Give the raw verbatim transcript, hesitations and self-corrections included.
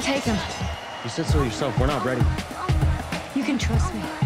take him. You said so yourself. We're not ready. You can trust me.